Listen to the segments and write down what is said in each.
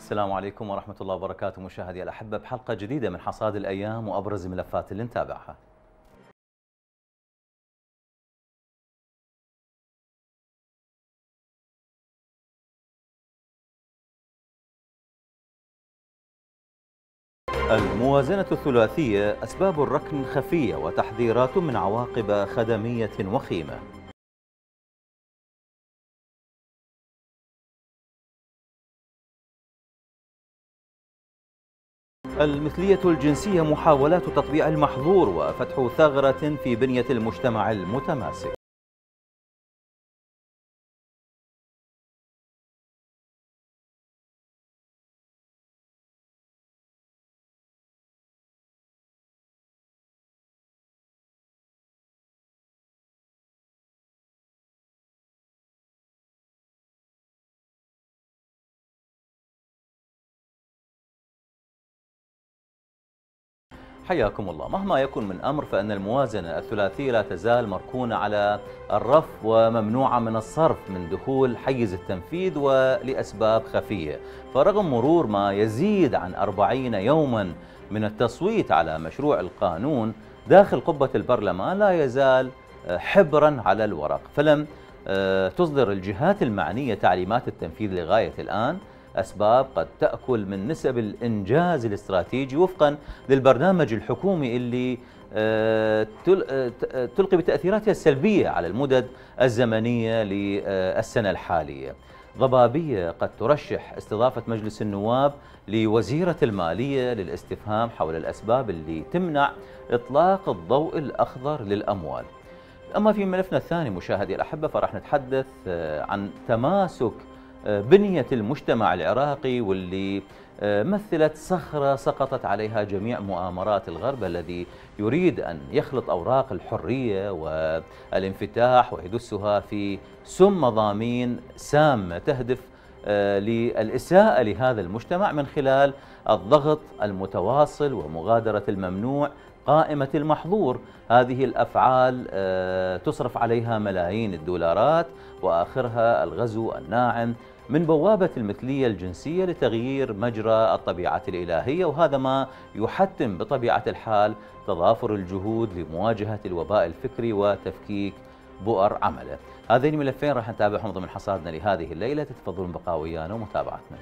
السلام عليكم ورحمة الله وبركاته مشاهدي الأحبة بحلقة جديدة من حصاد الأيام وأبرز الملفات اللي نتابعها. الموازنة الثلاثية أسباب الركن خفية وتحذيرات من عواقب خدمية وخيمة. المثلية الجنسية محاولات تطبيع المحظور وفتح ثغرة في بنية المجتمع المتماسك. حياكم الله. مهما يكن من أمر فإن الموازنة الثلاثية لا تزال مركونة على الرف وممنوعة من الصرف من دخول حيز التنفيذ ولأسباب خفية. فرغم مرور ما يزيد عن 40 يوما من التصويت على مشروع القانون داخل قبة البرلمان لا يزال حبرا على الورق، فلم تصدر الجهات المعنية تعليمات التنفيذ لغاية الآن. أسباب قد تأكل من نسب الإنجاز الاستراتيجي وفقا للبرنامج الحكومي اللي تلقي بتأثيراتها السلبية على المدد الزمنية للسنة الحالية. ضبابية قد ترشح استضافة مجلس النواب لوزيرة المالية للاستفهام حول الأسباب اللي تمنع إطلاق الضوء الأخضر للأموال. أما في ملفنا الثاني مشاهدي الأحبة فرح نتحدث عن تماسك بنية المجتمع العراقي واللي مثلت صخرة سقطت عليها جميع مؤامرات الغرب الذي يريد أن يخلط أوراق الحرية والانفتاح ويدسها في سم مضامين سامة تهدف للإساءة لهذا المجتمع من خلال الضغط المتواصل ومغادرة الممنوع قائمة المحظور. هذه الأفعال تصرف عليها ملايين الدولارات وآخرها الغزو الناعم من بوابة المثلية الجنسية لتغيير مجرى الطبيعة الإلهية، وهذا ما يحتم بطبيعة الحال تضافر الجهود لمواجهة الوباء الفكري وتفكيك بؤر عمله. هذين الملفين راح نتابعهم ضمن حصادنا لهذه الليلة، تتفضلون بقاء ويانا ومتابعتنا.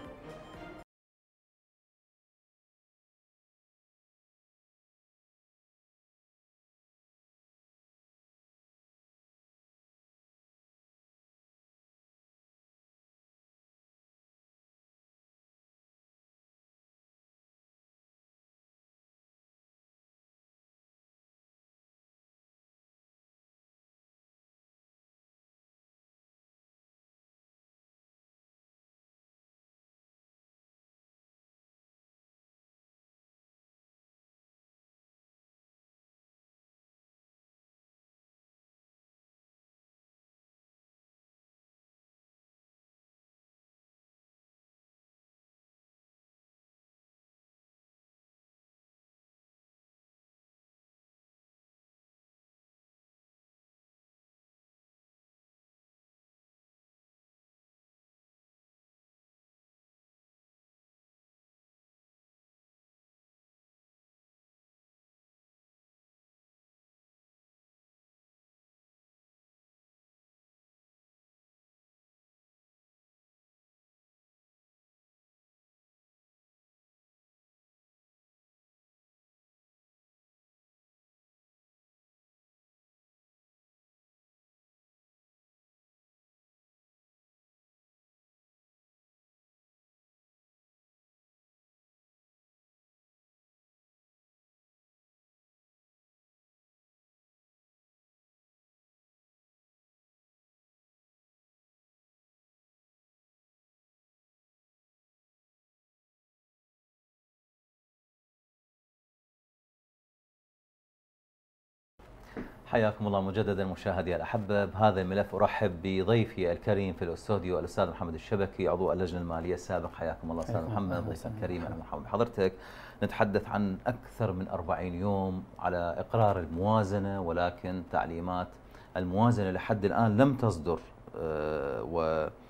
حياكم الله مجددا مشاهدي الأحبة. بهذا الملف أرحب بضيفي الكريم في الاستوديو الأستاذ محمد الشبكي عضو اللجنة المالية السابق. حياكم الله أستاذ محمد، ضيف كريم. أهلا ومرحبا بحضرتك. نتحدث عن أكثر من 40 يوم على إقرار الموازنة، ولكن تعليمات الموازنة لحد الآن لم تصدر،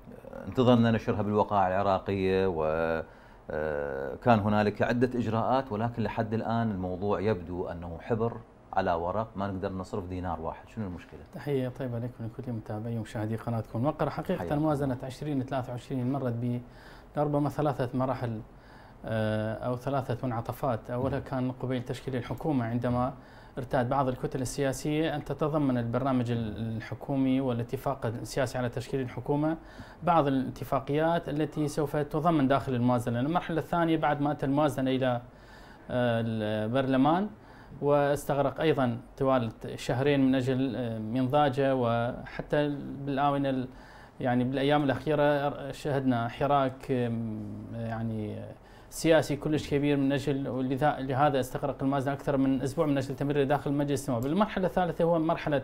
انتظرنا نشرها بالوقائع العراقية، وكان هنالك عدة إجراءات، ولكن لحد الآن الموضوع يبدو أنه حبر على ورق، ما نقدر نصرف دينار واحد. شنو المشكلة؟ تحية طيبة لكم لكل متابعي ومشاهدي قناتكم الموقرة. حقيقة موازنة 2023 مرت بربما ثلاثة مراحل أو ثلاثة منعطفات. أولها كان قبيل تشكيل الحكومة، عندما ارتاد بعض الكتل السياسية أن تتضمن البرنامج الحكومي والاتفاق السياسي على تشكيل الحكومة بعض الاتفاقيات التي سوف تضمن داخل الموازنة. المرحلة الثانية بعد ما أتى الموازنة إلى البرلمان، واستغرق أيضا طوال شهرين من أجل منضاجه، وحتى بالآونة يعني بالأيام الأخيرة شهدنا حراك يعني سياسي كلش كبير من أجل، لهذا استغرق الموازنة أكثر من أسبوع من أجل تمرير داخل مجلس النواب. المرحلة الثالثة هو مرحلة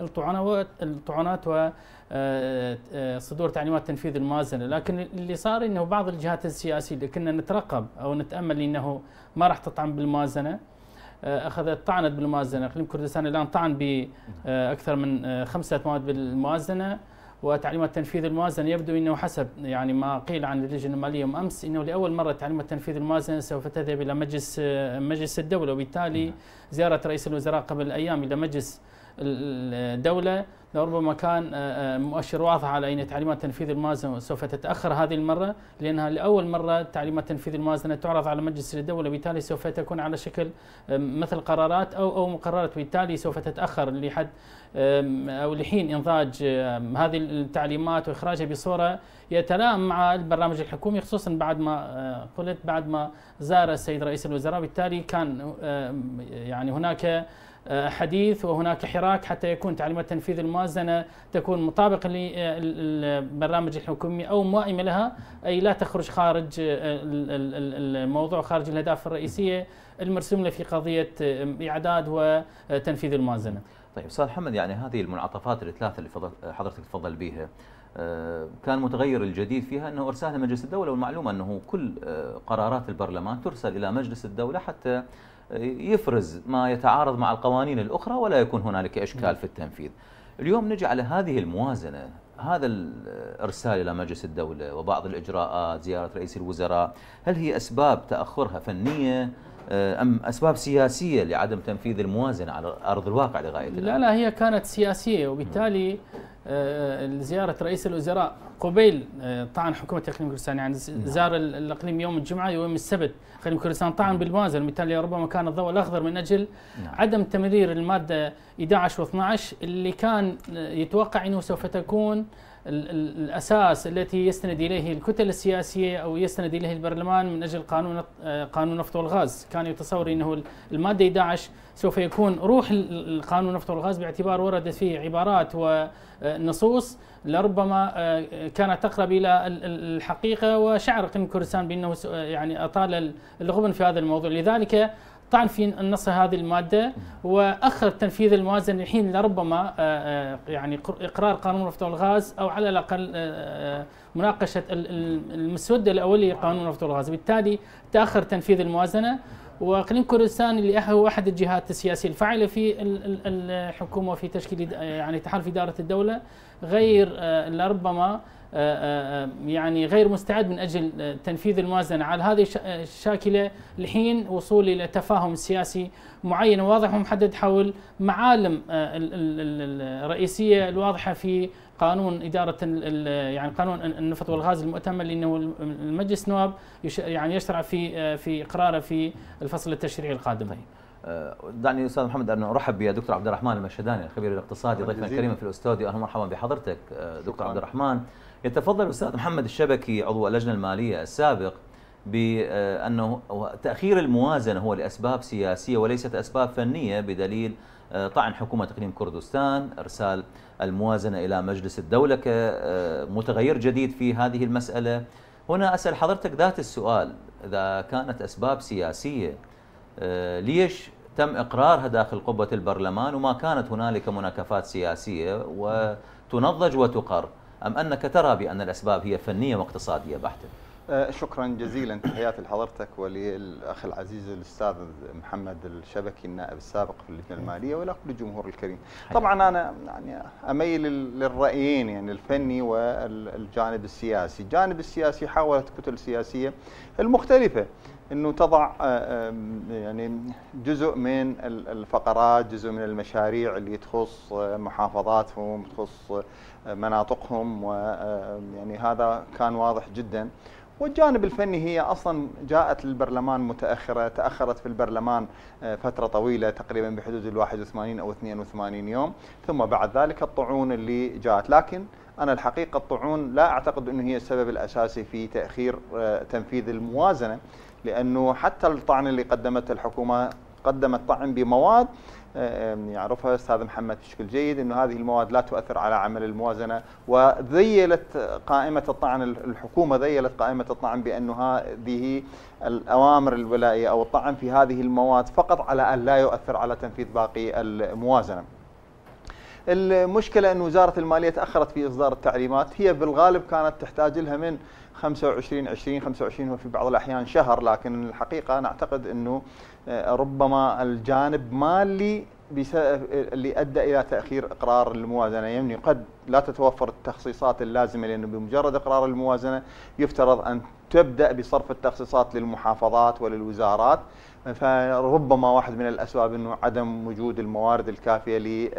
الطعنات وصدور تعليمات تنفيذ الموازنة. لكن اللي صار أنه بعض الجهات السياسية اللي كنا نترقب أو نتأمل أنه ما راح تطعن بالموازنة أخذت طعنت بالموازنة. إقليم كردستان الآن طعن بأكثر من 5 مواد بالموازنة وتعليمات تنفيذ الموازنة. يبدو أنه حسب يعني ما قيل عن اللجنة المالية أمس أنه لأول مرة تعليمات تنفيذ الموازنة سوف تذهب إلى مجلس الدولة، وبالتالي زيارة رئيس الوزراء قبل أيام إلى مجلس الدولة لربما كان مؤشر واضح على أن تعليمات تنفيذ الموازنة سوف تتأخر هذه المرة، لأنها لأول مرة تعليمات تنفيذ الموازنة تعرض على مجلس الدولة، وبالتالي سوف تكون على شكل مثل قرارات أو مقررات، وبالتالي سوف تتأخر لحد أو لحين إنضاج هذه التعليمات وإخراجها بصورة يتلائم مع البرنامج الحكومي، خصوصا بعد ما زار السيد رئيس الوزراء. بالتالي كان يعني هناك حديث وهناك حراك حتى يكون تعليمات تنفيذ الموازنة تكون مطابقة للبرنامج الحكومي أو موائمة لها، أي لا تخرج خارج الموضوع، خارج الأهداف الرئيسية المرسوم له في قضية إعداد وتنفيذ الموازنة. طيب أستاذ محمد، يعني هذه المنعطفات الثلاثة اللي حضرتك تفضل بها، كان متغير الجديد فيها أنه إرسالها مجلس الدولة، والمعلومة أنه كل قرارات البرلمان ترسل إلى مجلس الدولة حتى يفرز ما يتعارض مع القوانين الأخرى ولا يكون هنالك إشكال في التنفيذ. اليوم نجي على هذه الموازنة، هذا الإرسال إلى مجلس الدولة وبعض الإجراءات، زيارة رئيس الوزراء، هل هي أسباب تأخرها فنية أم أسباب سياسية لعدم تنفيذ الموازنة على أرض الواقع لغاية الآن؟ لا، هي كانت سياسية، وبالتالي زيارة رئيس الوزراء قبيل طعن حكومة إقليم كردستان، يعني زار الإقليم يوم الجمعة يوم السبت إقليم كردستان طعن بالموازنة، وبالتالي ربما كان الضوء الأخضر من أجل عدم تمرير المادة 11 و12 اللي كان يتوقع أنه سوف تكون الأساس التي يستند إليه الكتل السياسية أو يستند إليه البرلمان من أجل قانون النفط والغاز. كان يتصور أنه المادة 11 سوف يكون روح القانون النفط والغاز، باعتبار وردت فيه عبارات ونصوص لربما كانت تقرب إلى الحقيقة، وشعر إقليم كردستان بأنه يعني أطال الغبن في هذا الموضوع. لذلك طعن في النص هذه المادة وأخر تنفيذ الموازنة الحين لربما يعني إقرار قانون النفط والغاز، أو على الأقل مناقشة المسودة الأولية لقانون النفط والغاز. بالتالي تأخر تنفيذ الموازنة، وإقليم كردستان اللي هو أحد الجهات السياسية الفاعلة في الحكومة وفي تشكيل يعني تحالف إدارة الدولة، غير لربما يعني غير مستعد من أجل تنفيذ الموازنة على هذه الشاكلة لحين وصول إلى تفاهم سياسي معين وواضح ومحدد حول معالم الرئيسية الواضحة في قانون إدارة يعني قانون النفط والغاز المؤتمل، لأنه المجلس النواب يعني يشرع في إقراره في الفصل التشريعي القادم. دعني أستاذ محمد أن أرحب بالدكتور عبد الرحمن المشهداني الخبير الاقتصادي ضيفنا كريما في الاستوديو. أهلا ومرحبا بحضرتك دكتور عبد الرحمن. يتفضل الأستاذ محمد الشبكي عضو اللجنة المالية السابق بأنه تأخير الموازنة هو لأسباب سياسية وليست أسباب فنية، بدليل طعن حكومة إقليم كردستان إرسال الموازنة إلى مجلس الدولة كمتغير جديد في هذه المسألة. هنا أسأل حضرتك ذات السؤال، إذا كانت أسباب سياسية ليش تم إقرارها داخل قبة البرلمان وما كانت هنالك مناكفات سياسية وتنضج وتقر، أم أنك ترى بأن الأسباب هي فنية واقتصادية بحتة؟ شكرا جزيلا، تحياتي لحضرتك وللأخ العزيز الأستاذ محمد الشبكي النائب السابق في اللجنة المالية وإلى كل الجمهور الكريم. طبعا أنا يعني أميل للرأيين، يعني الفني والجانب السياسي. الجانب السياسي حاولت الكتل السياسية المختلفة أنه تضع يعني جزء من الفقرات، جزء من المشاريع اللي تخص محافظاتهم، تخص مناطقهم، ويعني هذا كان واضح جدا. والجانب الفني هي أصلا جاءت للبرلمان متأخرة، تأخرت في البرلمان فترة طويلة تقريبا بحدود 81 أو 82 يوم، ثم بعد ذلك الطعون اللي جاءت. لكن أنا الحقيقة الطعون لا أعتقد أنه هي السبب الأساسي في تأخير تنفيذ الموازنة، لأنه حتى الطعن اللي قدمته الحكومة قدمت طعن بمواد يعرفها أستاذ محمد بشكل جيد أنه هذه المواد لا تؤثر على عمل الموازنة، وذيلت قائمة الطعن، الحكومة ذيلت قائمة الطعن بأنه هذه الأوامر الولائية أو الطعن في هذه المواد فقط على أن لا يؤثر على تنفيذ باقي الموازنة. المشكلة أن وزارة المالية تأخرت في إصدار التعليمات، هي بالغالب كانت تحتاج لها من 25 وفي بعض الأحيان شهر، لكن الحقيقة نعتقد أنه ربما الجانب مالي اللي أدى إلى تأخير إقرار الموازنة. يعني قد لا تتوفر التخصيصات اللازمة، لأنه بمجرد إقرار الموازنة يفترض أن تبدأ بصرف التخصيصات للمحافظات وللوزارات، فربما واحد من الأسباب أنه عدم وجود الموارد الكافية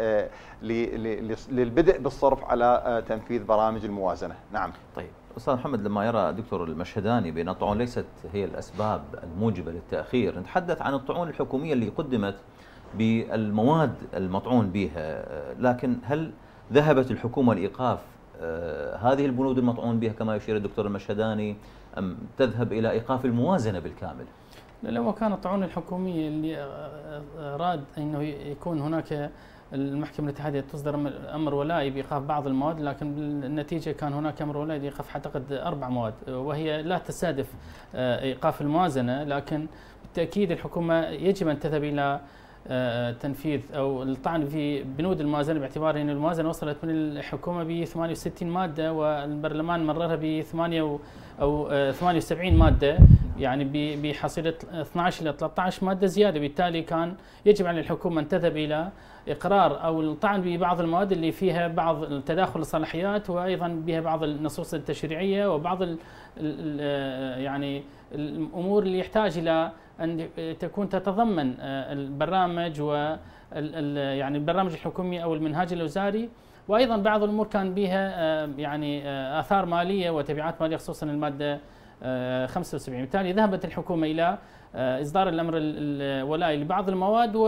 للبدء بالصرف على تنفيذ برامج الموازنة. نعم. طيب أستاذ محمد، لما يرى دكتور المشهداني بأن الطعون ليست هي الأسباب الموجبة للتأخير، نتحدث عن الطعون الحكومية اللي قدمت بالمواد المطعون بها، لكن هل ذهبت الحكومة لإيقاف هذه البنود المطعون بها كما يشير الدكتور المشهداني، أم تذهب إلى إيقاف الموازنة بالكامل؟ لو كان الطعون الحكومية اللي أراد أنه يكون هناك المحكمة الاتحادية تصدر أمر ولائي بإيقاف بعض المواد، لكن بالنتيجة كان هناك أمر ولائي لإيقاف أعتقد 4 مواد، وهي لا تستهدف إيقاف الموازنة، لكن بالتأكيد الحكومة يجب أن تذهب إلى تنفيذ أو الطعن في بنود الموازنة، باعتبار أن الموازنة وصلت من الحكومة ب 68 مادة والبرلمان مررها ب 78 مادة، يعني بحصيلة 12 إلى 13 مادة زيادة. بالتالي كان يجب على الحكومة أن تذهب إلى إقرار أو الطعن ببعض المواد اللي فيها بعض تداخل الصلاحيات، وأيضا بها بعض النصوص التشريعية وبعض يعني الأمور اللي يحتاج إلى أن تكون تتضمن البرامج يعني البرامج الحكومي أو المنهاج الوزاري، وأيضا بعض الأمور كان بها يعني آثار مالية وتبعات مالية، خصوصا المادة 75. بالتالي ذهبت الحكومة إلى إصدار الأمر الولائي لبعض المواد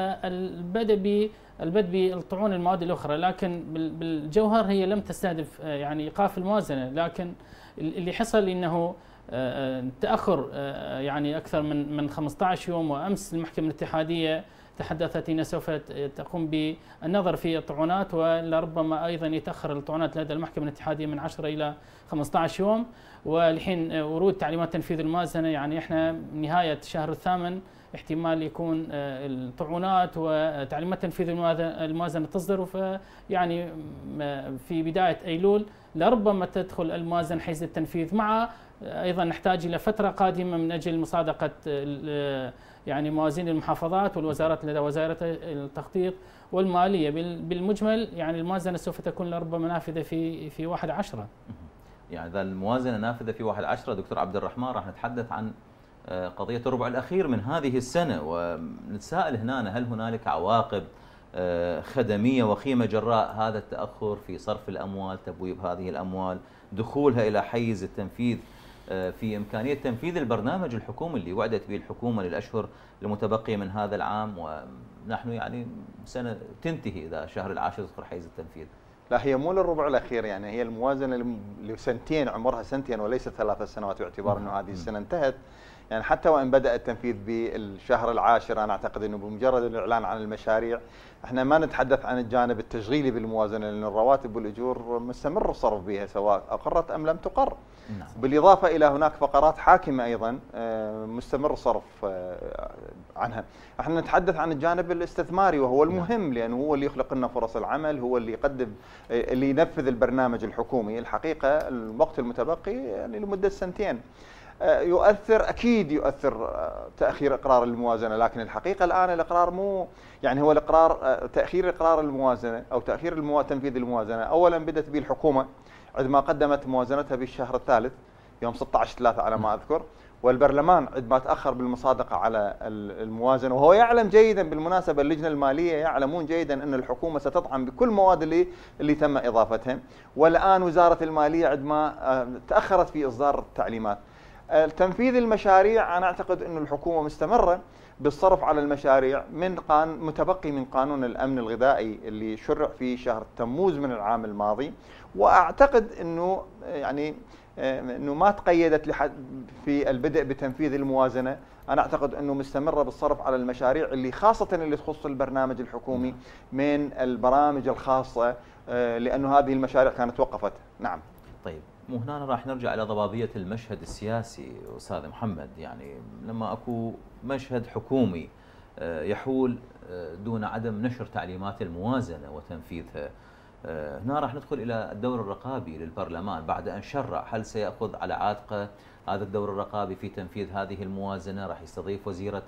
والبدء بالطعون المواد الأخرى، لكن بالجوهر هي لم تستهدف يعني إيقاف الموازنة. لكن اللي حصل إنه تأخر يعني أكثر من 15 يوم، وأمس المحكمة الاتحادية تحدثت أنها سوف تقوم بالنظر في الطعونات، ولربما أيضا يتأخر الطعونات لدى المحكمة الاتحادية من 10 إلى 15 يوم. ولحين ورود تعليمات تنفيذ الموازنة، يعني احنا نهاية الشهر الثامن احتمال يكون الطعونات وتعليمات تنفيذ الموازنة تصدر، فيعني في بداية أيلول لربما تدخل الموازنة حيز التنفيذ، مع أيضا نحتاج إلى فترة قادمة من أجل مصادقة يعني موازين المحافظات والوزارات لدى وزارة التخطيط والمالية. بالمجمل يعني الموازنة سوف تكون لربما نافذة في 1/10. يعني إذا الموازنة نافذة في 1/10 دكتور عبد الرحمن، راح نتحدث عن قضية الربع الأخير من هذه السنة، ونتساءل هنا هل هنالك عواقب خدمية وخيمة جراء هذا التأخر في صرف الأموال، تبويب هذه الأموال، دخولها إلى حيز التنفيذ، في إمكانية تنفيذ البرنامج الحكومي اللي وعدت به الحكومة للأشهر المتبقية من هذا العام، ونحن يعني سنة تنتهي إذا شهر العاشر يدخل حيز التنفيذ. لا، هي مو للربع الأخير، يعني هي الموازنة لسنتين، عمرها سنتين وليس 3 سنوات، باعتبار أنه هذه السنة انتهت. يعني حتى وإن بدأ التنفيذ بالشهر العاشر، أنا أعتقد أنه بمجرد الإعلان عن المشاريع احنا ما نتحدث عن الجانب التشغيلي بالموازنه، لان الرواتب والاجور مستمر الصرف بها سواء اقرت ام لم تقر. نعم. بالاضافه الى هناك فقرات حاكمه ايضا مستمر الصرف عنها. احنا نتحدث عن الجانب الاستثماري وهو المهم، لانه هو اللي يخلق لنا فرص العمل، هو اللي يقدم اللي ينفذ البرنامج الحكومي. الحقيقه الوقت المتبقي يعني لمده سنتين يؤثر، اكيد يؤثر تاخير اقرار الموازنه، لكن الحقيقه الان الاقرار مو يعني هو الاقرار تاخير اقرار الموازنه او تاخير تنفيذ الموازنه. اولا بدات به الحكومه عندما قدمت موازنتها بالشهر الثالث يوم 16/3 على ما اذكر، والبرلمان عندما تاخر بالمصادقه على الموازنه، وهو يعلم جيدا بالمناسبه اللجنه الماليه يعلمون جيدا ان الحكومه ستطعن بكل مواد اللي تم اضافتها. والان وزاره الماليه عندما تاخرت في اصدار التعليمات. تنفيذ المشاريع انا اعتقد ان الحكومه مستمره بالصرف على المشاريع متبقي من قانون الامن الغذائي اللي شرع في شهر تموز من العام الماضي، واعتقد انه يعني انه ما تقيدت لحد في البدء بتنفيذ الموازنه. انا اعتقد انه مستمره بالصرف على المشاريع اللي خاصه اللي تخص البرنامج الحكومي من البرامج الخاصه، لانه هذه المشاريع كانت وقفت. نعم. طيب، مو هنا راح نرجع الى ضبابيه المشهد السياسي استاذ محمد. يعني لما اكو مشهد حكومي يحول دون عدم نشر تعليمات الموازنه وتنفيذها، هنا راح ندخل الى الدور الرقابي للبرلمان بعد ان شرع. هل سياخذ على عاتقه هذا الدور الرقابي في تنفيذ هذه الموازنه؟ راح يستضيف وزيره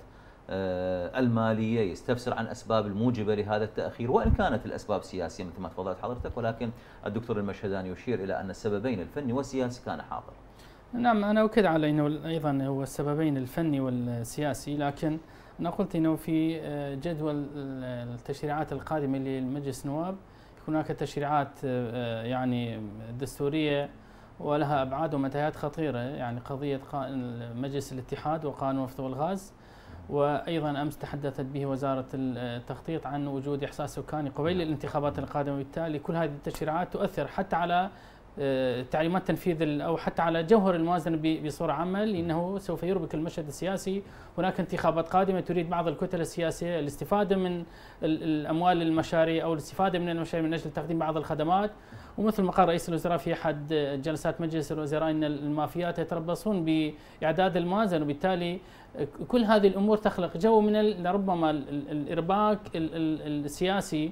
الماليه يستفسر عن اسباب الموجبه لهذا التاخير، وان كانت الاسباب سياسيه مثل ما تفضلت حضرتك، ولكن الدكتور المشهداني يشير الى ان السببين الفني والسياسي كان حاضر. نعم، انا اؤكد على انه ايضا هو السببين الفني والسياسي، لكن انا قلت انه في جدول التشريعات القادمه للمجلس النواب هناك تشريعات يعني دستوريه ولها ابعاد ومنتهيات خطيره، يعني قضيه مجلس الاتحاد وقانون النفط والغاز، وايضا امس تحدثت به وزاره التخطيط عن وجود احساس سكاني قبيل الانتخابات القادمه، وبالتالي كل هذه التشريعات تؤثر حتى على تعليمات تنفيذ او حتى على جوهر الموازنه بصوره عامه، لانه سوف يربك المشهد السياسي. هناك انتخابات قادمه تريد بعض الكتل السياسيه الاستفاده من الاموال المشاريع او الاستفاده من المشاريع من اجل تقديم بعض الخدمات، ومثل ما قال رئيس الوزراء في احد جلسات مجلس الوزراء ان المافيات يتربصون باعداد الموازنه، وبالتالي كل هذه الامور تخلق جو من ربما الارباك السياسي،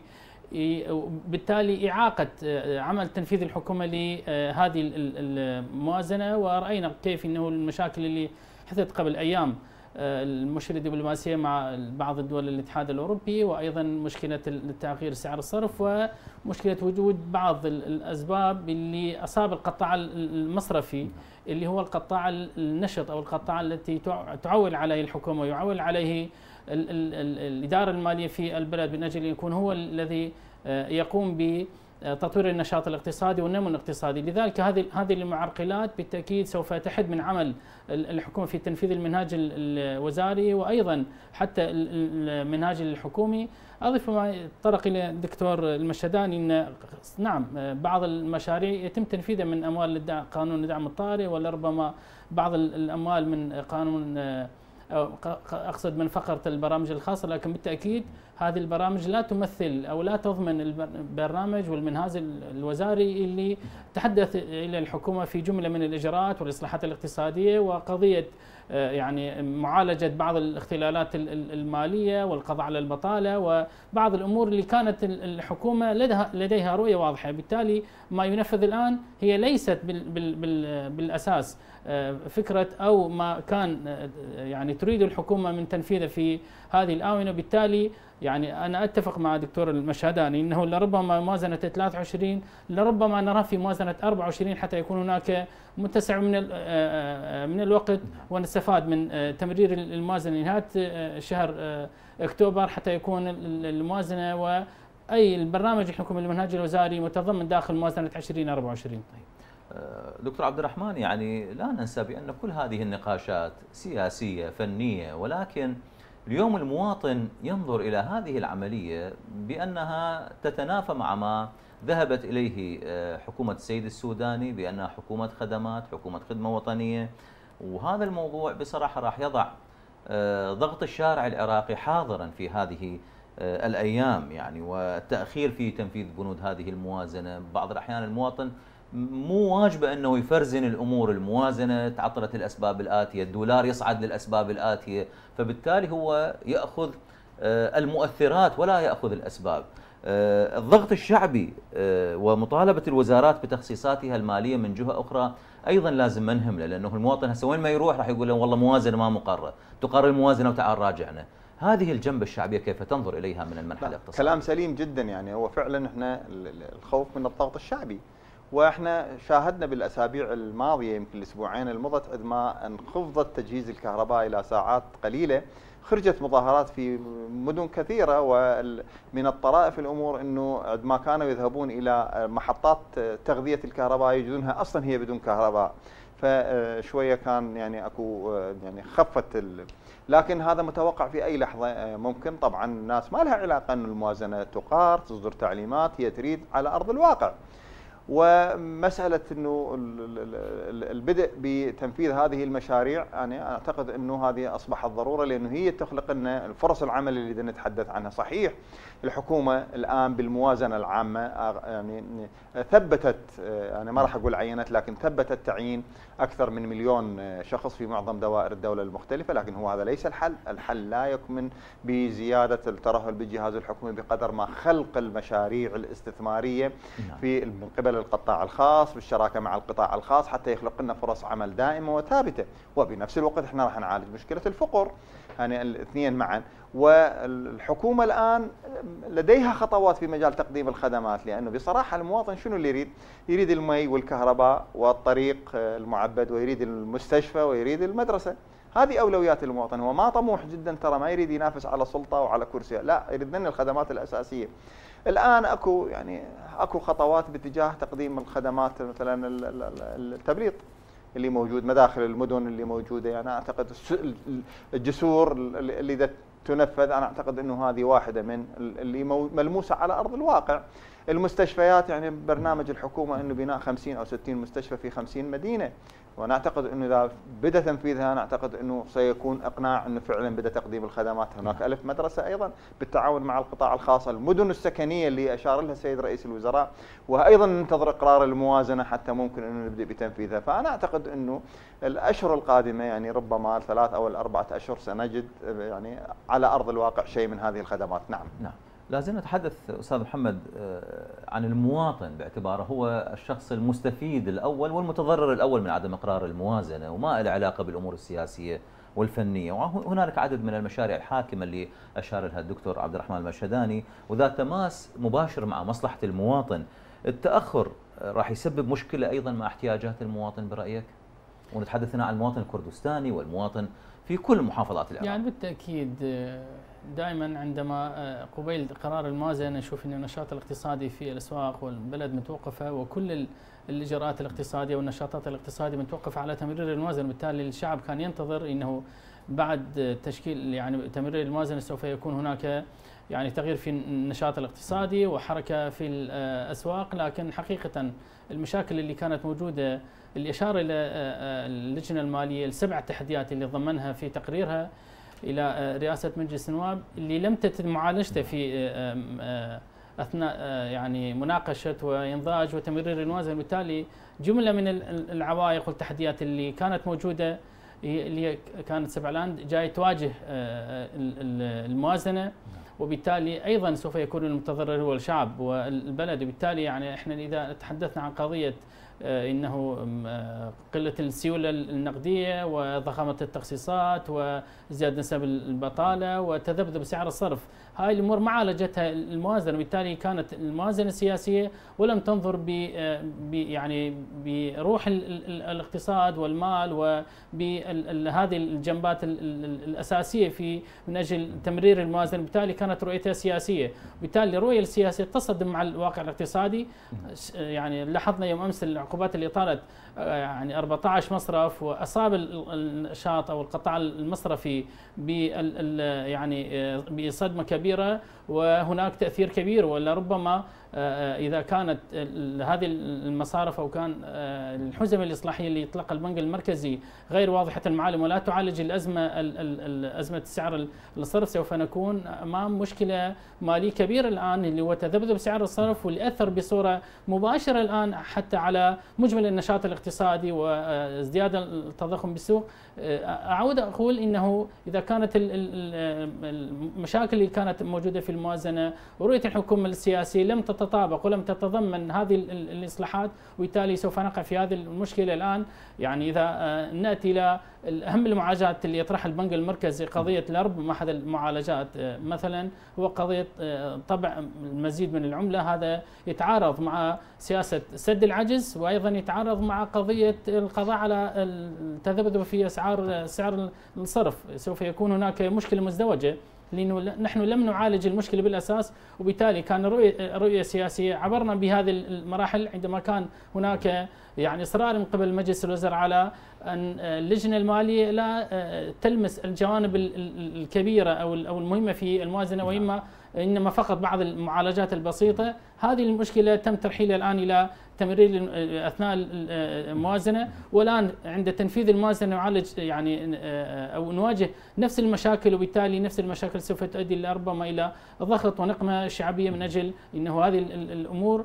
بالتالي إعاقة عمل تنفيذ الحكومة لهذه الموازنة. ورأينا كيف أنه المشاكل اللي حدثت قبل أيام، المشكلة الدبلوماسية مع بعض الدول الاتحاد الأوروبي، وأيضا مشكلة تغيير سعر الصرف، ومشكلة وجود بعض الأسباب اللي أصاب القطاع المصرفي اللي هو القطاع النشط أو القطاع التي تعول عليه الحكومة ويعول عليه الإدارة المالية في البلد، من أجل أن يكون هو الذي يقوم بتطوير النشاط الاقتصادي والنمو الاقتصادي. لذلك هذه المعرقلات بالتأكيد سوف تحد من عمل الحكومة في تنفيذ المنهاج الوزاري وأيضا حتى المنهاج الحكومي. أضيف ما طرق إلى الدكتور المشهداني أن نعم بعض المشاريع يتم تنفيذها من أموال قانون الدعم الطارئ، ولا ربما بعض الأموال من قانون أقصد من فقرة البرامج الخاصة، لكن بالتأكيد هذه البرامج لا تمثل أو لا تضمن البرنامج والمنهاج الوزاري اللي تحدث إلى الحكومة في جملة من الإجراءات والإصلاحات الاقتصادية وقضية يعني معالجة بعض الاختلالات المالية والقضاء على البطالة وبعض الأمور اللي كانت الحكومة لديها رؤية واضحة. بالتالي ما ينفذ الآن هي ليست بالأساس فكرة أو ما كان يعني تريد الحكومة من تنفيذه في هذه الآونة. بالتالي يعني أنا أتفق مع دكتور المشهداني أنه لربما موازنة 23 لربما نرى في موازنة 24 حتى يكون هناك متسع من الوقت ونستفاد من تمرير الموازنة لنهاية شهر أكتوبر حتى يكون الموازنة وأي البرنامج الحكومي المنهاج الوزاري متضمن داخل موازنة 2024. دكتور عبد الرحمن، يعني لا ننسى بأن كل هذه النقاشات سياسية فنية، ولكن اليوم المواطن ينظر إلى هذه العملية بأنها تتنافى مع ما ذهبت إليه حكومة السيد السوداني بأنها حكومة خدمات، حكومة خدمة وطنية. وهذا الموضوع بصراحة راح يضع ضغط الشارع العراقي حاضرا في هذه الأيام يعني، والتأخير في تنفيذ بنود هذه الموازنة. بعض الأحيان المواطن مو واجبه أنه يفرزن الأمور، الموازنة تعطلت الأسباب الآتية، الدولار يصعد للأسباب الآتية، فبالتالي هو يأخذ المؤثرات ولا يأخذ الأسباب. الضغط الشعبي ومطالبة الوزارات بتخصيصاتها المالية من جهة أخرى أيضا لازم نهمله، لأنه المواطن هسه وين ما يروح راح يقول له والله موازنة ما مقرة، تقرر الموازنة وتعال راجعنا. هذه الجنبة الشعبية كيف تنظر إليها من المنحى الاقتصادي؟ كلام سليم جدا، يعني هو فعلا احنا الخوف من الضغط الشعبي، واحنا شاهدنا بالاسابيع الماضيه يمكن الاسبوعين المضت عندما انخفضت تجهيز الكهرباء الى ساعات قليله، خرجت مظاهرات في مدن كثيره، ومن الطرائف الامور انه عندما كانوا يذهبون الى محطات تغذيه الكهرباء يجدونها اصلا هي بدون كهرباء، فشويه كان يعني اكو يعني خفت لكن هذا متوقع في اي لحظه ممكن. طبعا الناس ما لها علاقه ان الموازنه تقار، تصدر تعليمات، هي تريد على ارض الواقع. ومسألة أنه البدء بتنفيذ هذه المشاريع يعني أعتقد أنه هذه أصبحت ضرورة، لأنه هي تخلق لنا الفرص العمل اللي نتحدث عنها. صحيح الحكومة الآن بالموازنة العامة يعني ثبتت، أنا ما راح أقول عينت، لكن ثبتت تعيين أكثر من 1,000,000 شخص في معظم دوائر الدولة المختلفة، لكن هو هذا ليس الحل. الحل لا يكمن بزيادة الترهل بالجهاز الحكومي بقدر ما خلق المشاريع الاستثمارية من قبل القطاع الخاص بالشراكة مع القطاع الخاص حتى يخلق لنا فرص عمل دائمة وثابتة. وبنفس الوقت احنا راح نعالج مشكلة الفقر، يعني الاثنين معا. والحكومة الآن لديها خطوات في مجال تقديم الخدمات، لأنه بصراحة المواطن شنو اللي يريد؟ يريد المي والكهرباء والطريق المعبد، ويريد المستشفى، ويريد المدرسة. هذه أولويات المواطن. هو ما طموح جدا ترى، ما يريد ينافس على سلطة وعلى كرسي، لا، يريد لنا الخدمات الأساسية. الآن اكو خطوات باتجاه تقديم الخدمات، مثلا التبريد اللي موجود، مداخل المدن اللي موجوده، يعني اعتقد الجسور اللي تنفذ، انا اعتقد انه هذه واحده من اللي ملموسه على ارض الواقع. المستشفيات، يعني برنامج الحكومه انه بناء 50 او 60 مستشفى في 50 مدينه، وانا اعتقد انه اذا بدا تنفيذها انا اعتقد انه سيكون اقناع انه فعلا بدا تقديم الخدمات. هناك 1000 مدرسه ايضا بالتعاون مع القطاع الخاص، المدن السكنيه اللي اشار لها السيد رئيس الوزراء، وايضا ننتظر اقرار الموازنه حتى ممكن انه نبدا بتنفيذها. فانا اعتقد انه الاشهر القادمه، يعني ربما ال3 أو ال4 أشهر سنجد يعني على ارض الواقع شيء من هذه الخدمات. نعم. لازم نتحدث أستاذ محمد عن المواطن باعتباره هو الشخص المستفيد الأول والمتضرر الأول من عدم إقرار الموازنة، وما له علاقة بالأمور السياسية والفنية. وهنالك عدد من المشاريع الحاكمة اللي أشار لها الدكتور عبد الرحمن المرشداني وذات تماس مباشر مع مصلحة المواطن. التأخر راح يسبب مشكلة أيضا مع احتياجات المواطن برأيك؟ ونتحدث هنا عن المواطن الكردستاني والمواطن في كل محافظات العراق. يعني بالتأكيد دائما عندما قبيل قرار الموازنة نشوف أن النشاط الاقتصادي في الأسواق والبلد متوقفة، وكل الإجراءات الاقتصادية والنشاطات الاقتصادية متوقفة على تمرير الموازنة. بالتالي الشعب كان ينتظر أنه بعد تشكيل يعني تمرير الموازنة سوف يكون هناك يعني تغيير في النشاط الاقتصادي وحركة في الأسواق. لكن حقيقة المشاكل اللي كانت موجودة اللي أشار إلى اللجنة المالية ال7 تحديات اللي ضمنها في تقريرها إلى رئاسة مجلس النواب، اللي لم تتم معالجته في أثناء يعني مناقشة وإنضاج وتمرير الموازنة. بالتالي جملة من العوائق والتحديات اللي كانت موجودة اللي كانت سبعلاند جاي تواجه الموازنة، وبالتالي أيضا سوف يكون المتضرر هو الشعب والبلد. وبالتالي يعني احنا إذا تحدثنا عن قضية انه قله السيوله النقديه وضخامه التخصيصات وزياده نسب البطاله وتذبذب سعر الصرف، هاي الامور ما عالجتها الموازنه. بالتالي كانت الموازنه سياسيه ولم تنظر يعني بروح الاقتصاد والمال وبهذه الجنبات الاساسيه في من اجل تمرير الموازنه. بالتالي كانت رؤيتها سياسيه، بالتالي الرؤيه السياسيه تصطدم مع الواقع الاقتصادي. يعني لاحظنا يوم امس العقوبات اللي طالت يعني 14 مصرف، وأصاب النشاط أو القطاع المصرفي يعني بصدمة كبيرة، وهناك تأثير كبير. ولا ربما إذا كانت هذه المصارف أو كان الحزم الإصلاحية اللي يطلقها البنك المركزي غير واضحة المعالم ولا تعالج أزمة سعر الصرف، سوف نكون أمام مشكلة مالية كبيرة الآن، اللي هو تذبذب سعر الصرف، واللي أثر بصورة مباشرة الآن حتى على مجمل النشاط الاقتصادي وازدياد التضخم بالسوق. أعود أقول إنه إذا كانت المشاكل اللي كانت موجودة في الموازنة ورؤية الحكومة السياسية لم تتطابق ولم تتضمن هذه الإصلاحات، وبالتالي سوف نقع في هذه المشكلة الآن. يعني إذا نأتي إلى أهم المعالجات اللي يطرحها البنك المركزي، قضية لربما أحد المعالجات مثلا هو قضية طبع المزيد من العملة. هذا يتعارض مع سياسة سد العجز، وأيضا يتعارض مع قضية القضاء على التذبذب في سعر الصرف. سوف يكون هناك مشكلة مزدوجة، لأنه نحن لم نعالج المشكلة بالأساس، وبالتالي كان رؤية سياسية. عبرنا بهذه المراحل عندما كان هناك يعني إصرار من قبل مجلس الوزراء على أن اللجنة المالية لا تلمس الجوانب الكبيرة أو المهمة في الموازنة، إنما فقط بعض المعالجات البسيطة. هذه المشكلة تم ترحيلها الآن إلى تمرير أثناء الموازنة، والآن عند تنفيذ الموازنة نعالج يعني أو نواجه نفس المشاكل، وبالتالي نفس المشاكل سوف تؤدي ربما إلى ضغط ونقمة شعبية من أجل أنه هذه الأمور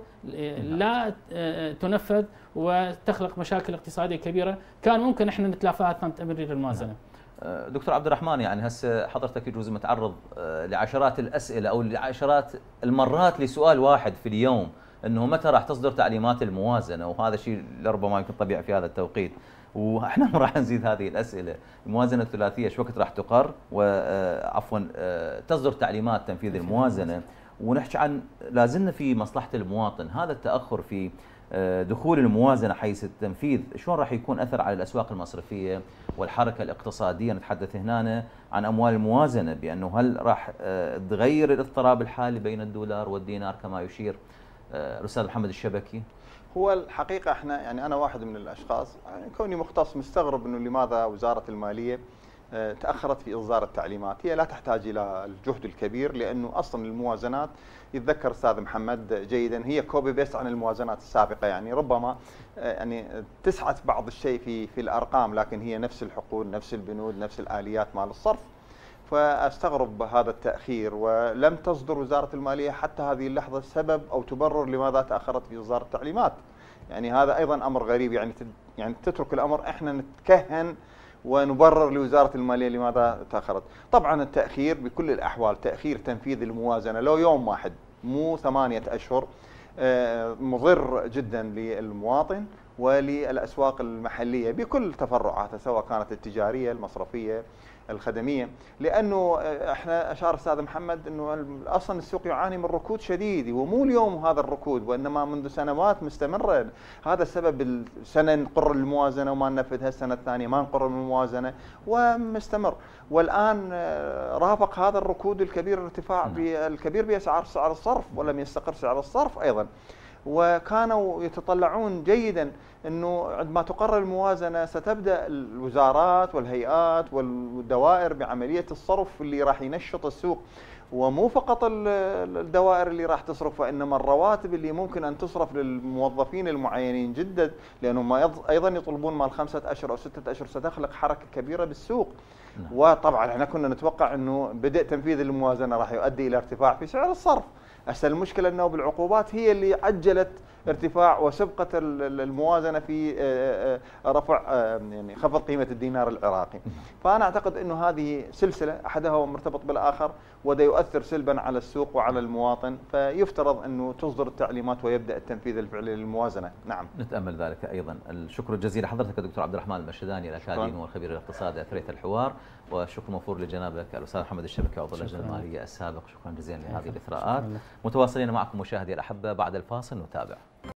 لا تنفذ وتخلق مشاكل اقتصادية كبيرة كان ممكن احنا نتلافاها أثناء تمرير الموازنة. دكتور عبد الرحمن، يعني هسه حضرتك يجوز متعرض لعشرات الأسئلة أو لعشرات المرات لسؤال واحد في اليوم، أنه متى راح تصدر تعليمات الموازنة؟ وهذا شيء لربما يمكن طبيعي في هذا التوقيت، واحنا ما راح نزيد هذه الأسئلة. الموازنة الثلاثية شو وقت راح تقر، وعفوا تصدر تعليمات تنفيذ الموازنة؟ ونحكي عن لازلنا في مصلحة المواطن، هذا التأخر في دخول الموازنة حيث التنفيذ شلون راح يكون أثر على الأسواق المصرفية والحركة الاقتصادية؟ نتحدث هنا عن أموال الموازنة، بأنه هل راح تغير الاضطراب الحالي بين الدولار والدينار كما يشير الأستاذ محمد الشبكي؟ هو الحقيقة احنا يعني أنا واحد من الأشخاص يعني كوني مختص مستغرب أنه لماذا وزارة المالية تأخرت في إصدار التعليمات. هي لا تحتاج إلى الجهد الكبير، لأنه أصلا الموازنات يتذكر أستاذ محمد جيدا هي كوبي بيست عن الموازنات السابقة. يعني ربما يعني تسعة بعض الشيء في الأرقام، لكن هي نفس الحقول، نفس البنود، نفس الآليات مال الصرف. فأستغرب هذا التأخير، ولم تصدر وزارة المالية حتى هذه اللحظة سبب أو تبرر لماذا تأخرت في إصدار التعليمات. يعني هذا أيضا أمر غريب، يعني تترك الأمر احنا نتكهن ونبرر لوزارة المالية لماذا تأخرت. طبعا التأخير بكل الأحوال، تأخير تنفيذ الموازنة لو يوم واحد مو 8 أشهر، مضر جدا للمواطن وللأسواق المحلية بكل تفرعاتها، سواء كانت التجارية، المصرفية، الخدمية. لأنه احنا أشار أستاذ محمد أنه أصلا السوق يعاني من ركود شديد، ومو اليوم هذا الركود وإنما منذ سنوات مستمرة. هذا السبب السنة نقر الموازنة وما ننفذها، السنة الثانية ما نقر الموازنة ومستمر. والآن رافق هذا الركود الكبير الارتفاع الكبير بأسعار سعر الصرف، ولم يستقر سعر الصرف أيضا. وكانوا يتطلعون جيدا أنه عندما تقرر الموازنة ستبدأ الوزارات والهيئات والدوائر بعملية الصرف اللي راح ينشط السوق، ومو فقط الدوائر اللي راح تصرف، وإنما الرواتب اللي ممكن أن تصرف للموظفين المعينين جدا، لأنهم أيضا يطلبون مال 5 أشهر أو 6 أشهر، ستخلق حركة كبيرة بالسوق. وطبعا احنا كنا نتوقع أنه بدء تنفيذ الموازنة راح يؤدي إلى ارتفاع في سعر الصرف. هسه المشكلة أنه بالعقوبات هي اللي عجلت ارتفاع وسبقت الموازنة في رفع يعني خفض قيمة الدينار العراقي. فأنا أعتقد أنه هذه سلسلة أحدها مرتبط بالآخر، وده يؤثر سلبا على السوق وعلى المواطن، فيفترض أنه تصدر التعليمات ويبدأ التنفيذ الفعلي للموازنة. نعم، نتأمل ذلك أيضا. الشكر الجزيل لحضرتك دكتور عبد الرحمن المرشداني الأكاديمي والخبير الاقتصادي أثريت الحوار، والشكر موفور لجنابك الأستاذ محمد الشبكي عضو اللجنة المالية السابق. شكرا جزيلا لهذه الإثراءات. متواصلين معكم مشاهدي الأحبة، بعد الفاصل نتابع.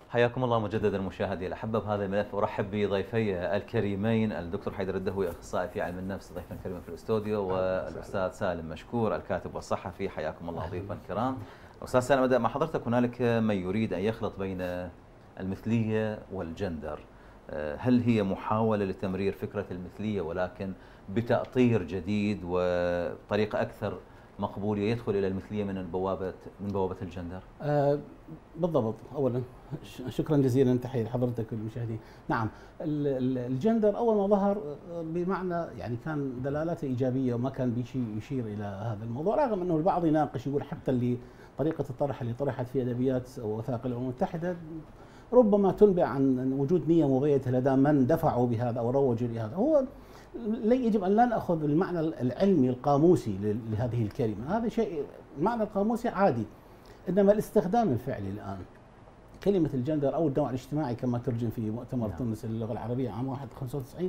حياكم الله مجددا مشاهدي الأحبة بهذا الملف. أرحب بضيفي الكريمين الدكتور حيدر الدهوي أخصائي في علم النفس ضيفنا الكريم في الاستوديو، والأستاذ سالم مشكور الكاتب والصحفي. حياكم الله ضيوفا الكرام. أستاذ سالم، أبدأ مع حضرتك. هنالك من يريد أن يخلط بين المثلية والجندر. هل هي محاولة لتمرير فكرة المثلية ولكن بتأطير جديد وطريقة أكثر مقبولية يدخل إلى المثلية من بوابة الجندر؟ بالضبط. أولا شكرا جزيلا، تحية لحضرتك والمشاهدين. نعم، الجندر أول ما ظهر بمعنى يعني كان دلالاته إيجابية وما كان يشير إلى هذا الموضوع، رغم أنه البعض يناقش يقول حتى اللي طريقة الطرح اللي طرحت في أدبيات وثائق الأمم المتحدة ربما تنبئ عن وجود نية مبيتة لدى من دفعوا بهذا أو روجوا لهذا. هو يجب أن لا نأخذ المعنى العلمي القاموسي لهذه الكلمة، هذا شيء المعنى القاموسي عادي، إنما الاستخدام الفعلي الآن كلمة الجندر أو النوع الاجتماعي كما ترجم في مؤتمر تونس للغة العربية عام 95،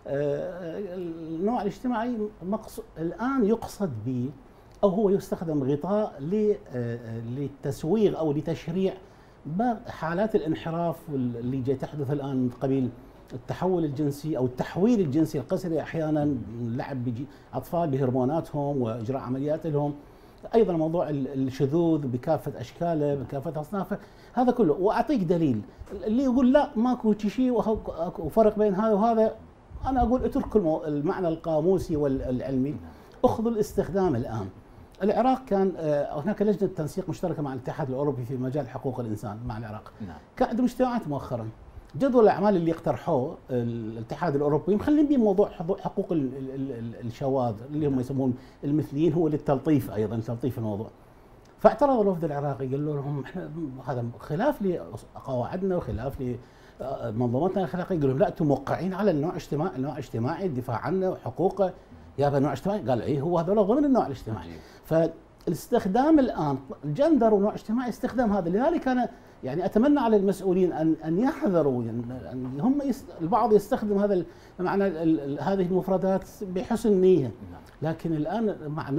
النوع الاجتماعي الآن يقصد به أو هو يستخدم غطاء للتسويغ أو لتشريع حالات الانحراف اللي تحدث الآن من قبيل التحول الجنسي أو التحويل الجنسي القسري، أحيانا لعب أطفال بهرموناتهم وإجراء عمليات لهم، أيضا موضوع الشذوذ بكافة أشكاله بكافة أصنافه، هذا كله. وأعطيك دليل اللي يقول لا ماكو شيء وفرق بين هذا وهذا، أنا أقول اتركوا المعنى القاموسي والعلمي، أخذوا الاستخدام الآن. العراق كان هناك لجنة تنسيق مشتركة مع الاتحاد الأوروبي في مجال حقوق الإنسان مع العراق. كان عندهم اجتماعات مؤخرا، جدول الأعمال اللي اقترحوه الاتحاد الأوروبي مخلين به موضوع حقوق الشواذ اللي هم يسمون المثليين، هو للتلطيف أيضا، تلطيف الموضوع. فاعترض الوفد العراقي، قالوا لهم احنا هذا خلاف لقواعدنا وخلاف لمنظومتنا الأخلاقية. قالوا لهم لا، أنتم موقعين على النوع الاجتماعي الدفاع عنه وحقوقه. يا النوع الاجتماعي، قال ايه هو هذول ضمن النوع الاجتماعي. فالاستخدام الان الجندر ونوع اجتماعي استخدام هذا، لذلك انا يعني اتمنى على المسؤولين ان يحذروا، ان هم البعض يستخدم هذا معنى هذه المفردات بحسن نيه، لكن الان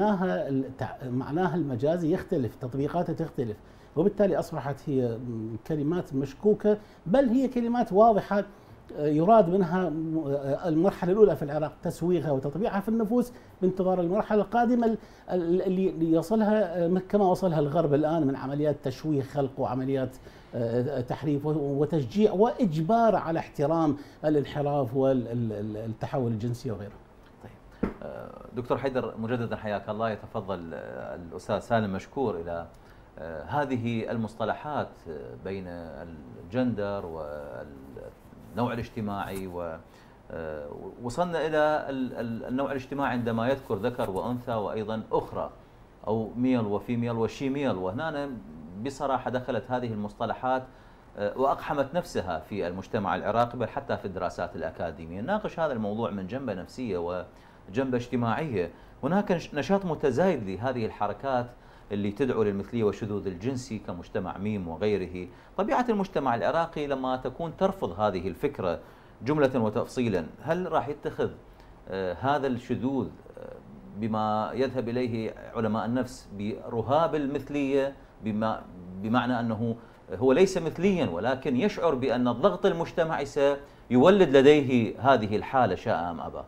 معناها المجازي يختلف، تطبيقاته تختلف، وبالتالي اصبحت هي كلمات مشكوكه، بل هي كلمات واضحه يراد منها المرحلة الأولى في العراق تسويغها وتطبيعها في النفوس بانتظار المرحلة القادمة اللي يصلها كما وصلها الغرب الآن من عمليات تشويه خلق وعمليات تحريف وتشجيع وإجبار على احترام الانحراف والتحول الجنسي وغيره. طيب دكتور حيدر مجددا حياك الله، يتفضل الأستاذ سالم مشكور إلى هذه المصطلحات بين الجندر والنوع الاجتماعي، ووصلنا إلى النوع الاجتماعي عندما يذكر ذكر وأنثى وأيضا أخرى أو ميل وفيميل وشيميل، وهنا بصراحة دخلت هذه المصطلحات وأقحمت نفسها في المجتمع العراقي بل حتى في الدراسات الأكاديمية. ناقش هذا الموضوع من جنبة نفسية وجنبة اجتماعية. هناك نشاط متزايد لهذه الحركات اللي تدعو للمثلية والشذوذ الجنسي كمجتمع ميم وغيره. طبيعة المجتمع العراقي لما تكون ترفض هذه الفكرة جملة وتفصيلا، هل راح يتخذ هذا الشذوذ بما يذهب إليه علماء النفس برهاب المثلية، بمعنى أنه هو ليس مثليا ولكن يشعر بأن الضغط المجتمعي سيولد لديه هذه الحالة شاء أم أبى؟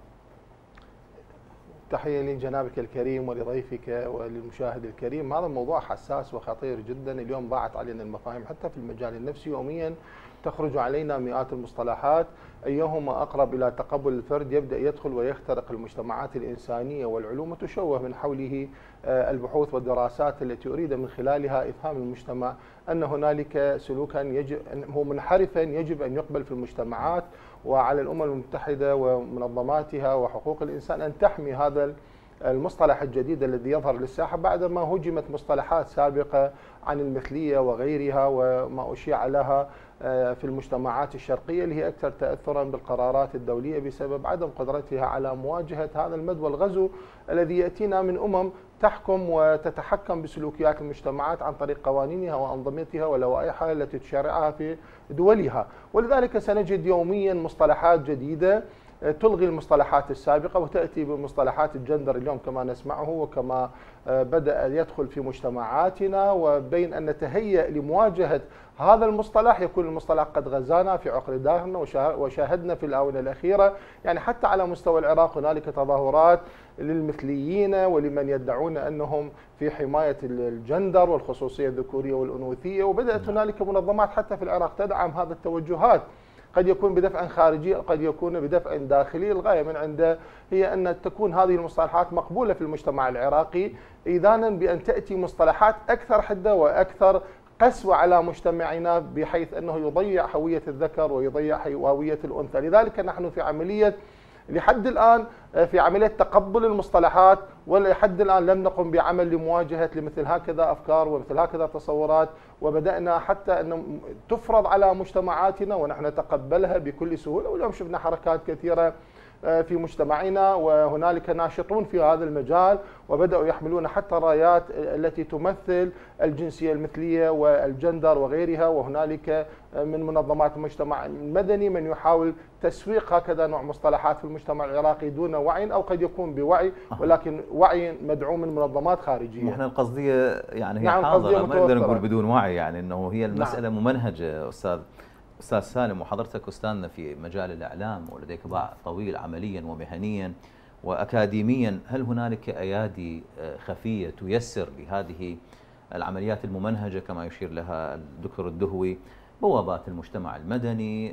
تحية لجنابك الكريم ولضيفك وللمشاهد الكريم. هذا الموضوع حساس وخطير جدا. اليوم ضاعت علينا المفاهيم حتى في المجال النفسي، يوميا تخرج علينا مئات المصطلحات، أيهما أقرب إلى تقبل الفرد يبدأ يدخل ويخترق المجتمعات الإنسانية والعلوم وتشوه من حوله البحوث والدراسات التي أريد من خلالها إفهام المجتمع أن هنالك سلوكا هو منحرفا يجب أن يقبل في المجتمعات، وعلى الأمم المتحدة ومنظماتها وحقوق الإنسان أن تحمي هذا المصطلح الجديد الذي يظهر للساحة بعدما هجمت مصطلحات سابقة عن المثلية وغيرها وما أشيع لها في المجتمعات الشرقية اللي هي أكثر تأثرا بالقرارات الدولية بسبب عدم قدرتها على مواجهة هذا المد والغزو الذي يأتينا من أمم تحكم وتتحكم بسلوكيات المجتمعات عن طريق قوانينها وأنظمتها ولوائحها التي تشرعها في دولها. ولذلك سنجد يوميا مصطلحات جديدة تلغي المصطلحات السابقة وتأتي بمصطلحات الجندر اليوم كما نسمعه وكما بدأ يدخل في مجتمعاتنا، وبين أن نتهيأ لمواجهة هذا المصطلح يكون المصطلح قد غزانا في عقر دارنا، وشاهدنا في الآونة الأخيرة يعني حتى على مستوى العراق هنالك تظاهرات للمثليين ولمن يدعون أنهم في حماية الجندر والخصوصية الذكورية والأنوثية، وبدأت هنالك منظمات حتى في العراق تدعم هذه التوجهات، قد يكون بدفع خارجي قد يكون بدفع داخلي. الغاية من عنده هي أن تكون هذه المصطلحات مقبولة في المجتمع العراقي، إذانا بأن تأتي مصطلحات أكثر حدة وأكثر قسوة على مجتمعنا بحيث أنه يضيع هوية الذكر ويضيع هوية الأنثى. لذلك نحن في عملية لحد الآن في عملية تقبل المصطلحات، ولحد الآن لم نقم بعمل لمواجهة لمثل هكذا أفكار ومثل هكذا تصورات، وبدأنا حتى أن تفرض على مجتمعاتنا ونحن نتقبلها بكل سهولة. واليوم شفنا حركات كثيرة في مجتمعنا وهنالك ناشطون في هذا المجال وبدأوا يحملون حتى رايات التي تمثل الجنسية المثلية والجندر وغيرها، وهنالك من منظمات المجتمع المدني من يحاول تسويق هكذا نوع مصطلحات في المجتمع العراقي دون وعي أو قد يكون بوعي ولكن وعي مدعوم من منظمات خارجية. احنا القضية يعني هي نعم حاضرة، ما نقدر نقول بدون وعي، يعني انه هي المسألة ممنهجة. أستاذ سالم، وحضرتك أستاذنا في مجال الإعلام ولديك باع طويل عمليا ومهنيا وأكاديميا، هل هنالك أيادي خفية تيسر لهذه العمليات الممنهجة كما يشير لها الدكتور الدهوي، بوابات المجتمع المدني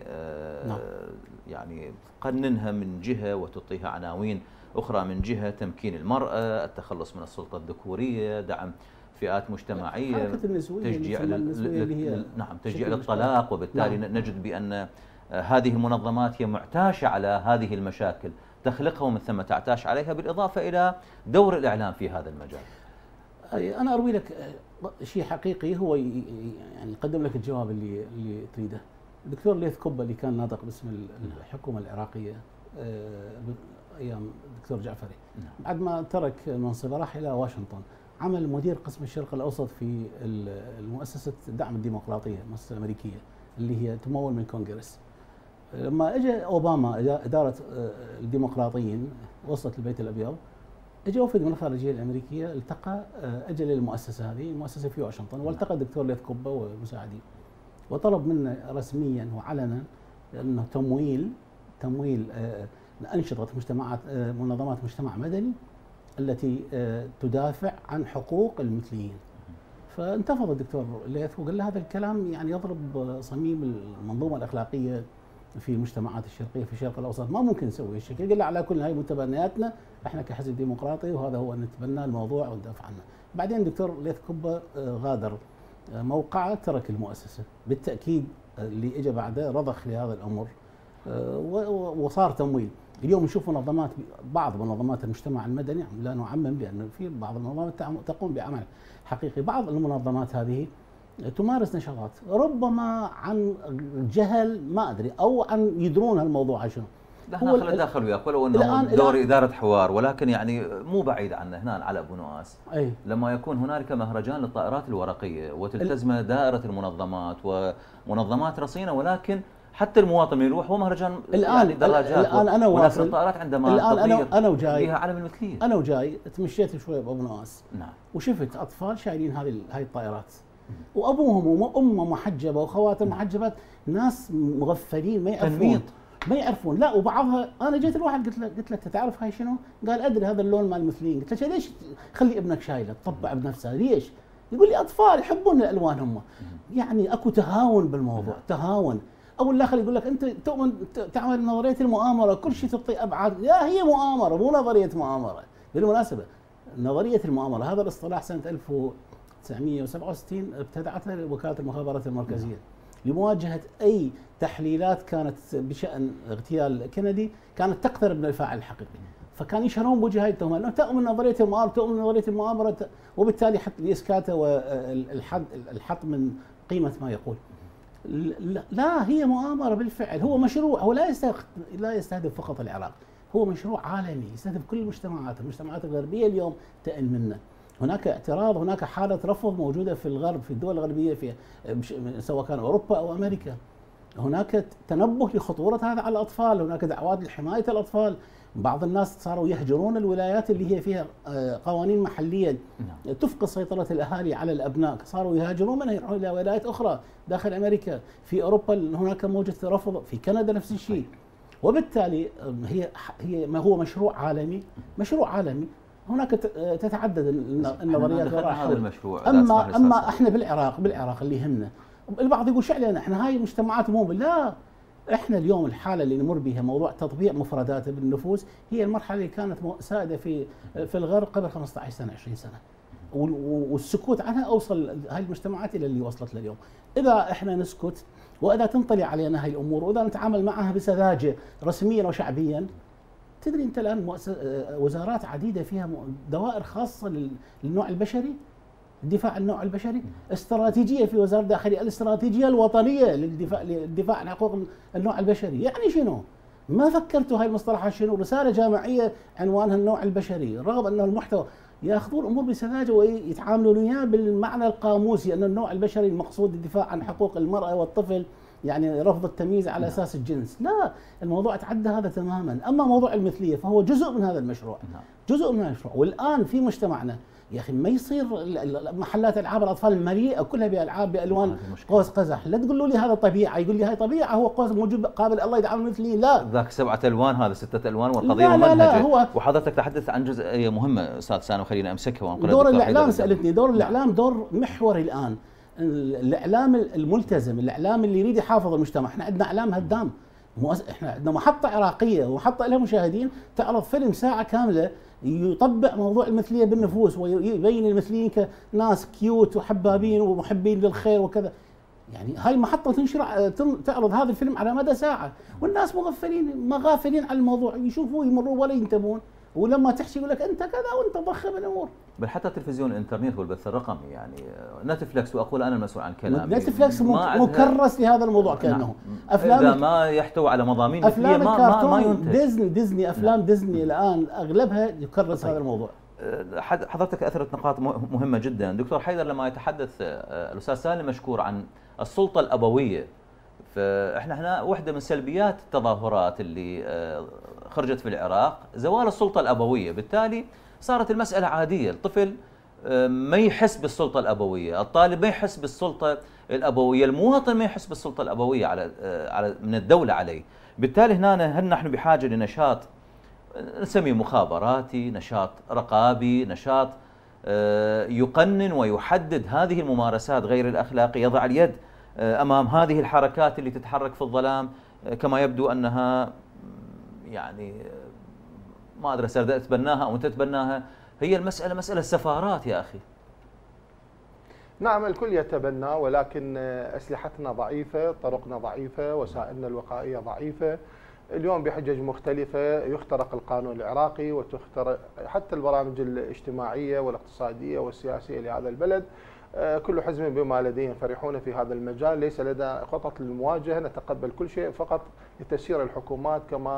يعني تقننها من جهة وتعطيها عناوين أخرى من جهة، تمكين المرأة، التخلص من السلطة الذكورية، دعم فئات مجتمعية، تشجيع نعم تشجيع للطلاق، وبالتالي نجد بأن هذه المنظمات هي معتاشة على هذه المشاكل، تخلقها ومن ثم تعتاش عليها، بالإضافة إلى دور الإعلام في هذا المجال. أنا أروي لك شيء حقيقي هو يعني يقدم لك الجواب اللي تريده. الدكتور ليث كوبا اللي كان ناطق باسم الحكومة العراقية أيام الدكتور جعفري، بعد ما ترك منصبه راح إلى واشنطن، عمل مدير قسم الشرق الأوسط في المؤسسة دعم الديمقراطية المؤسسة الأمريكية اللي هي تمول من كونغرس. لما اجى اوباما اداره الديمقراطيين وصلت البيت الابيض، اجى وفد من الخارجيه الامريكيه التقى، اجى للمؤسسه هذه، المؤسسه في واشنطن، والتقى الدكتور ليث كوبا ومساعديه، وطلب منه رسميا وعلنا انه تمويل انشطه منظمات مجتمع مدني التي تدافع عن حقوق المثليين. فانتفض الدكتور ليث وقال له هذا الكلام يعني يضرب صميم المنظومه الاخلاقيه في المجتمعات الشرقيه في الشرق الاوسط، ما ممكن نسوي هالشكل. قال له على كل هاي متبنياتنا احنا كحزب ديمقراطي، وهذا هو نتبنى الموضوع وندافع عنه. بعدين الدكتور ليث كوبا غادر موقعه، ترك المؤسسه، بالتاكيد اللي اجى بعده رضخ لهذا الامر وصار تمويل. اليوم نشوف منظمات، بعض منظمات المجتمع المدني، لا نعمم لان في بعض المنظمات تقوم بعمل حقيقي، بعض المنظمات هذه تمارس نشاطات ربما عن جهل ما ادري او عن يدرون هالموضوع شنو. احنا خلينا ندخل وياك ولو انه دور اداره حوار، ولكن يعني مو بعيد عنا هنا على ابو نواس. لما يكون هنالك مهرجان للطائرات الورقيه وتلتزم دائره المنظمات ومنظمات رصينه، ولكن حتى المواطن يروح هو مهرجان يعني دراجات وناس الطائرات عندما انا وجاي فيها علم المثليه. انا وجاي تمشيت شوي بابو نواس، نعم، وشفت اطفال شايلين هاي الطائرات، وابوهم وامه محجبه وخواتم محجبات، ناس مغفلين ما يعرفون ما يعرفون. لا، وبعضها انا جيت الواحد قلت له تعرف هاي شنو؟ قال ادري هذا اللون مال المثليين. قلت له ليش خلي ابنك شايله تطبع بنفسها ليش؟ يقول لي اطفال يحبون الالوان هم. يعني اكو تهاون بالموضوع، تهاون. او الاخر يقول لك انت تؤمن تعمل نظريه المؤامره، كل شيء تعطي ابعاد، لا هي مؤامره مو نظريه مؤامره. بالمناسبه نظريه المؤامره هذا الاصطلاح سنه 1967 ابتدعتها وكاله المخابرات المركزيه لمواجهه اي تحليلات كانت بشان اغتيال كندي كانت تقترب من الفاعل الحقيقي، فكان يشهرون بوجه هاي التهمه انه تؤمن نظريه المؤامره، تؤمن نظريه المؤامره، وبالتالي حتى لاسكاته والحط من قيمه ما يقول. لا، هي مؤامره بالفعل، هو مشروع، هو لا يستهدف فقط العراق، هو مشروع عالمي يستهدف كل المجتمعات الغربيه اليوم تئن منه. هناك اعتراض، هناك حاله رفض موجوده في الغرب، في الدول الغربيه، في سواء كان اوروبا او امريكا. هناك تنبه لخطورة هذا على الأطفال، هناك دعوات لحماية الأطفال. بعض الناس صاروا يهجرون الولايات اللي هي فيها قوانين محلية تفقد سيطرة الأهالي على الأبناء، صاروا يهاجرون منها يروحون إلى ولايات أخرى داخل أمريكا. في أوروبا هناك موجة رفض، في كندا نفس الشيء. وبالتالي هي ما هو مشروع عالمي، مشروع عالمي. هناك تتعدد النظريات هذا المشروع. اما احنا بالعراق اللي يهمنا، البعض يقول شعلنا احنا هاي المجتمعات مو لا، احنا اليوم الحاله اللي نمر بها موضوع تطبيع مفردات بالنفوس هي المرحله اللي كانت سائده في الغرب قبل 15 سنه 20 سنه، والسكوت عنها اوصل هاي المجتمعات الى اللي وصلت لليوم. اذا احنا نسكت واذا تنطلي علينا هاي الامور واذا نتعامل معها بسذاجه رسميا وشعبيا، تدري انت الان وزارات عديده فيها دوائر خاصه للنوع البشري، الدفاع عن النوع البشري، استراتيجيه في وزاره الداخليه، الاستراتيجيه الوطنيه للدفاع عن حقوق النوع البشري. يعني شنو؟ ما فكرتوا هاي المصطلحات شنو؟ رساله جامعيه عنوانها النوع البشري، رغم انه المحتوى ياخذون الامور بسذاجه ويتعاملون وياه بالمعنى القاموسي، ان النوع البشري المقصود الدفاع عن حقوق المراه والطفل، يعني رفض التمييز على اساس الجنس. لا، الموضوع تعدى هذا تماما. اما موضوع المثليه فهو جزء من هذا المشروع، جزء من المشروع. والان في مجتمعنا يا اخي ما يصير محلات العاب الاطفال المليئه كلها بالعاب بالوان قوس قزح. لا تقولوا لي هذا طبيعه، يقول لي هاي طبيعه، هو قوس موجود قابل الله يتعامل مثلي. لا، ذاك 7 ألوان، هذا 6 ألوان، والقضيه ممنهجه. لا هو وحضرتك تحدث عن جزئيه مهمه استاذ سالم، وخلينا امسكها وانقل دور الاعلام. سالتني دور الاعلام دور محوري الان. الاعلام الملتزم، الاعلام اللي يريد يحافظ المجتمع. احنا عندنا اعلام هدام، احنا عندنا محطه عراقيه ومحطه لها مشاهدين تعرض فيلم ساعه كامله يطبق موضوع المثليه بالنفوس ويبين المثليين كناس كيوت وحبابين ومحبين للخير وكذا. يعني هاي المحطه تنشر تعرض هذا الفيلم على مدى ساعه، والناس ما غافلين عن الموضوع، يشوفوه يمروا ولا ينتبهون، ولما تحكي يقول لك انت كذا وانت ضخم الامور. بل حتى التلفزيون الانترنت والبث الرقمي، يعني نتفلكس، واقول انا المسؤول عن كلامي، نتفلكس مكرس لهذا الموضوع كانه افلام إذا ما يحتوي على مضامين مثليه ما ينتج. ديزني افلام ديزني الان اغلبها يكرس هذا الموضوع. حضرتك اثرت نقاط مهمه جدا. دكتور حيدر، لما يتحدث الاستاذ سالم مشكور عن السلطه الابويه، فاحنا هنا واحده من سلبيات التظاهرات اللي خرجت في العراق زوال السلطه الابويه. بالتالي صارت المساله عاديه، الطفل ما يحس بالسلطه الابويه، الطالب ما يحس بالسلطه الابويه، المواطن ما يحس بالسلطه الابويه على من الدوله عليه. بالتالي هنا هل نحن بحاجه لنشاط نسميه مخابراتي، نشاط رقابي، نشاط يقنن ويحدد هذه الممارسات غير الاخلاقيه، يضع اليد امام هذه الحركات اللي تتحرك في الظلام، كما يبدو انها يعني ما ادري تتبناها او انت تتبناها. هي المساله مساله سفارات يا اخي. نعم، الكل يتبنى، ولكن اسلحتنا ضعيفه، طرقنا ضعيفه، وسائلنا الوقائيه ضعيفه. اليوم بحجج مختلفه يخترق القانون العراقي وتخترق حتى البرامج الاجتماعيه والاقتصاديه والسياسيه لهذا البلد. كل حزب بما لديهم فرحون في هذا المجال، ليس لدينا خطط للمواجهه، نتقبل كل شيء فقط لتسيير الحكومات كما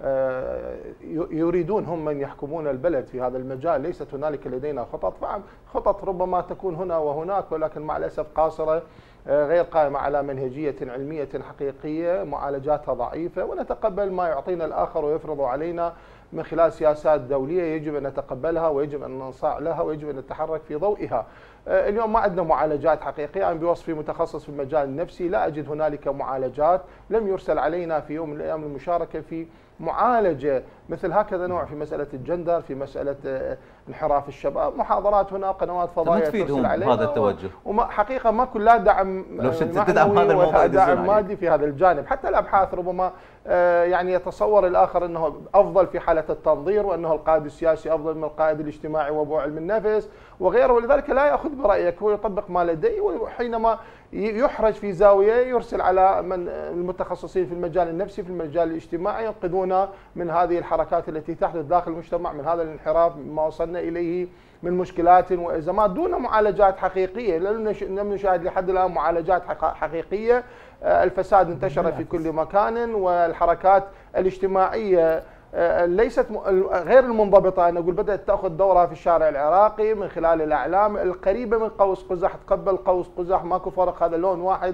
يريدون هم من يحكمون البلد في هذا المجال. ليست هنالك لدينا خطط، خطط ربما تكون هنا وهناك، ولكن مع الأسف قاصرة، غير قائمة على منهجية علمية حقيقية، معالجاتها ضعيفة، ونتقبل ما يعطينا الآخر ويفرض علينا من خلال سياسات دولية يجب أن نتقبلها ويجب أن ننصاع لها ويجب أن نتحرك في ضوئها. اليوم ما عندنا معالجات حقيقية. أنا بوصفي متخصص في المجال النفسي لا أجد هنالك معالجات، لم يرسل علينا في يوم من الأيام المشاركة في معالجة مثل هكذا نوع في مسألة الجندر، في مسألة انحراف الشباب. محاضرات هنا، قنوات فضائية ترسل علينا هذا التوجه، وحقيقة ما كلها دعم معنوي ولا دعم مادي في هذا الجانب. حتى الأبحاث ربما يعني يتصور الآخر أنه أفضل في حالة التنظير، وأنه القائد السياسي أفضل من القائد الاجتماعي وأبو علم النفس وغيره، ولذلك لا يأخذ برأيك، هو يطبق ما لديه، وحينما يحرج في زاوية يرسل على من المتخصصين في المجال النفسي في المجال الاجتماعي ينقذونا من هذه الحركات التي تحدث داخل المجتمع، من هذا الانحراف ما وصلنا إليه من مشكلات وأزمات دون معالجات حقيقية. لم نشاهد لحد الآن معالجات حقيقية. الفساد انتشر في كل مكان، والحركات الاجتماعية ليست غير المنضبطة. أنا أقول بدأت تأخذ دورها في الشارع العراقي من خلال الأعلام القريبة من قوس قزح. تقبل قوس قزح، ماكو فرق، هذا لون واحد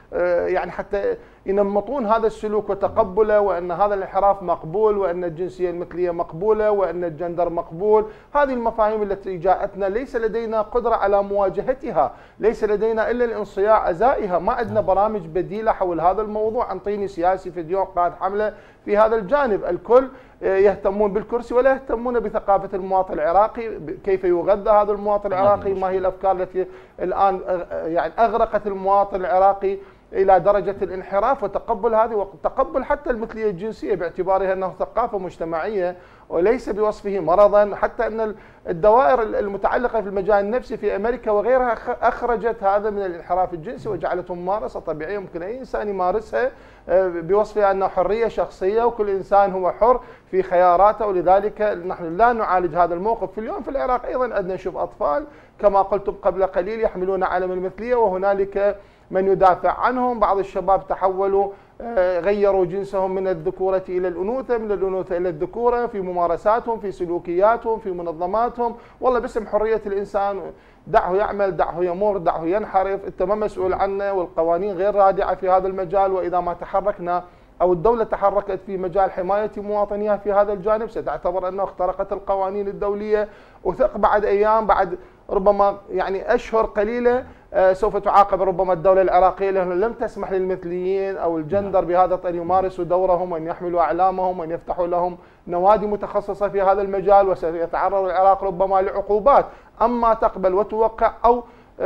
يعني حتى ينمطون هذا السلوك وتقبله، وأن هذا الانحراف مقبول، وأن الجنسية المثلية مقبولة، وأن الجندر مقبول. هذه المفاهيم التي جاءتنا ليس لدينا قدرة على مواجهتها، ليس لدينا إلا الانصياع أزائها، ما عندنا برامج بديلة حول هذا الموضوع. أنطيني سياسي في اليوم قائد حملة في هذا الجانب. الكل يهتمون بالكرسي ولا يهتمون بثقافة المواطن العراقي، كيف يغذى هذا المواطن العراقي، ما هي الأفكار التي الآن يعني أغرقت المواطن العراقي إلى درجة الانحراف، وتقبل هذه وتقبل حتى المثلية الجنسية باعتبارها أنه ثقافة مجتمعية وليس بوصفه مرضا. حتى أن الدوائر المتعلقة في المجال النفسي في أمريكا وغيرها أخرجت هذا من الانحراف الجنسي وجعلته ممارسة طبيعية ممكن أي إنسان يمارسها بوصفها أنه حرية شخصية وكل إنسان هو حر في خياراته. ولذلك نحن لا نعالج هذا الموقف. في اليوم في العراق أيضا عندنا نشوف أطفال كما قلتم قبل قليل يحملون علم المثلية وهنالك من يدافع عنهم. بعض الشباب تحولوا غيروا جنسهم من الذكورة إلى الأنوثة، من الأنوثة إلى الذكورة في ممارساتهم، في سلوكياتهم، في منظماتهم. والله باسم حرية الإنسان دعه يعمل، دعه يمر، دعه ينحرف، أنت ما مسؤول عنه، والقوانين غير رادعة في هذا المجال. وإذا ما تحركنا أو الدولة تحركت في مجال حماية مواطنيها في هذا الجانب ستعتبر أنه اخترقت القوانين الدولية، وثق بعد أيام، بعد ربما يعني أشهر قليلة سوف تعاقب ربما الدولة العراقية لأنه لم تسمح للمثليين أو الجندر بهذا أن يمارسوا دورهم وأن يحملوا أعلامهم وأن يفتحوا لهم نوادي متخصصة في هذا المجال، وسيتعرض العراق ربما لعقوبات. أما تقبل وتوقع أو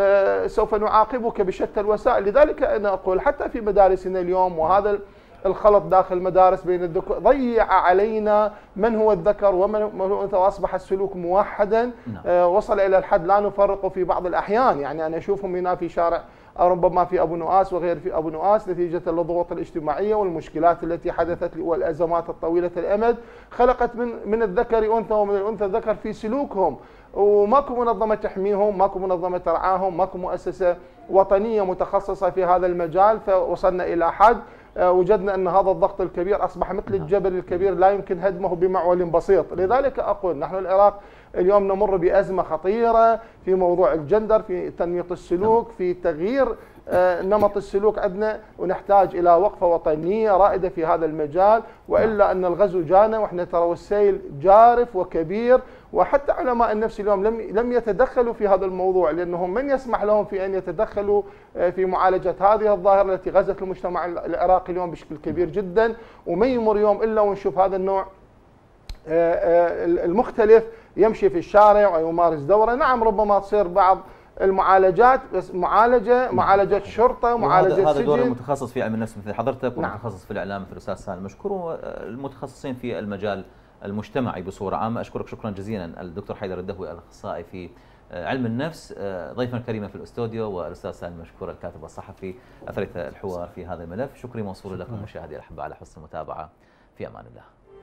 سوف نعاقبك بشتى الوسائل. لذلك أنا أقول حتى في مدارسنا اليوم وهذا الخلط داخل المدارس بين الذكور ضيع علينا من هو الذكر ومن هو الأنثى، وأصبح السلوك موحدا. وصل إلى الحد لا نفرق في بعض الأحيان. يعني أنا أشوفهم هنا في شارع أو ربما في أبو نواس وغير في أبو نواس نتيجة للضغوط الاجتماعية والمشكلات التي حدثت والأزمات الطويلة الأمد خلقت من الذكر أنثى ومن الأنثى ذكر في سلوكهم، وماكو منظمة تحميهم، ماكو منظمة ترعاهم، ماكو مؤسسة وطنية متخصصة في هذا المجال. فوصلنا إلى حد وجدنا أن هذا الضغط الكبير أصبح مثل الجبل الكبير لا يمكن هدمه بمعول بسيط. لذلك أقول نحن العراق اليوم نمر بأزمة خطيرة في موضوع الجندر، في تنميط السلوك، في تغيير نمط السلوك عندنا، ونحتاج إلى وقفة وطنية رائدة في هذا المجال، وإلا أن الغزو جانا وإحنا ترى السيل جارف وكبير. وحتى علماء النفس اليوم لم يتدخلوا في هذا الموضوع، لأنهم من يسمح لهم في أن يتدخلوا في معالجة هذه الظاهرة التي غزت المجتمع العراقي اليوم بشكل كبير جدا. وما يمر يوم إلا ونشوف هذا النوع المختلف يمشي في الشارع ويمارس دوره. نعم ربما تصير بعض المعالجات، بس معالجة شرطة، معالجة سجن. هذا دور المتخصص في علم النفس مثل حضرتك، ومتخصص في الإعلام مثل الأستاذ سالم مشكور، والمتخصصين في المجال المجتمعي بصورة عامة. أشكرك شكرا جزيلا الدكتور حيدر الدهوي الأخصائي في علم النفس ضيفنا الكريم في الاستوديو، والأستاذ سالم مشكور الكاتب والصحفي أثرت الحوار في هذا الملف. شكري موصول لكم مشاهدي الأحباء على حسن المتابعة. في أمان الله.